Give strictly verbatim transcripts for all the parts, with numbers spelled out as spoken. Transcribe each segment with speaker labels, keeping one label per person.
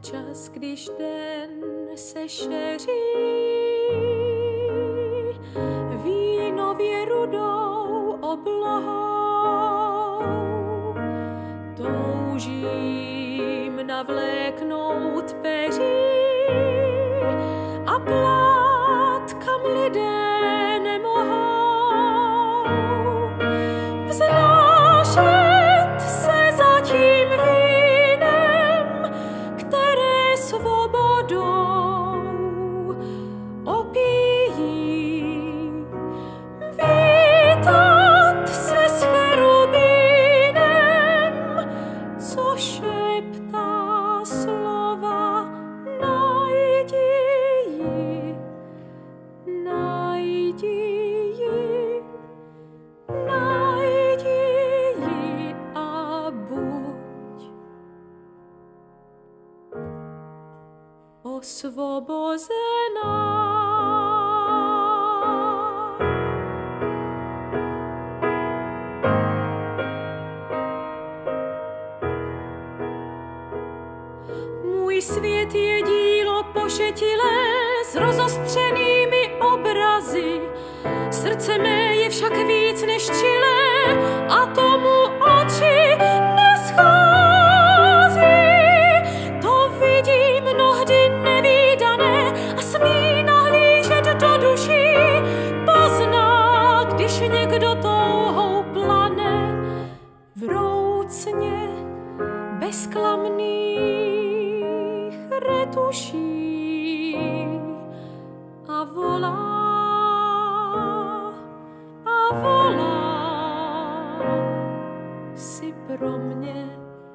Speaker 1: Čas, když den se šeří vínově rudou oblohou, toužím navléknout peří a plát, kam lidé nemohou. Vznášet se za tím vínem, které svobodou opíjí. Vítat se s cherubínem, co šeptá slova najdi ji, najdi ji, najdi ji a buď osvobozená. Můj svět je dílo pošetilé s rozostřenými obrazy. Srdce mé je však víc než čilé a tomu oči neschází. To vidí mnohdy nevídané a smí nahlížet do duší. Pozná, když někdo touhou plane, vroucně, bezklamných retuší a volá, a volá si pro mě,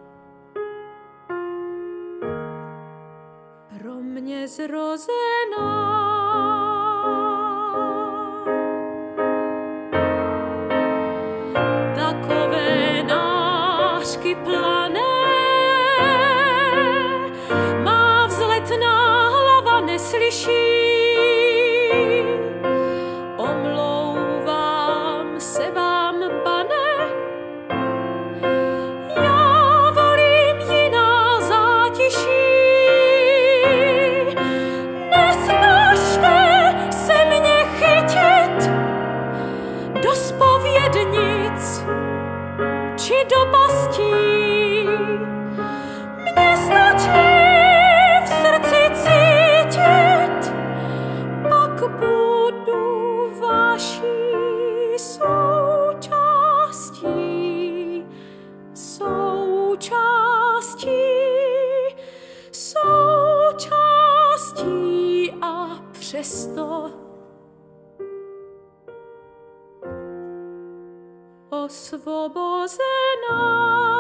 Speaker 1: pro mě zrozená. Takové nářky plané má vzletná hlava neslyší. Omlouvám se vám, pane, já volím jiná zátiší. Nesnažte se mě chytit do zpovědnic či do pastí. Mně stačí v srdci cítit, pak budu vaší součástí, součástí, součástí a přesto osvobozená.